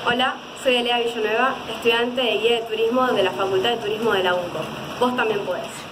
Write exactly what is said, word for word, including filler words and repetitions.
Hola, soy Elea Villanueva, estudiante de Guía de Turismo de la Facultad de Turismo de la UNCO. Vos también podés.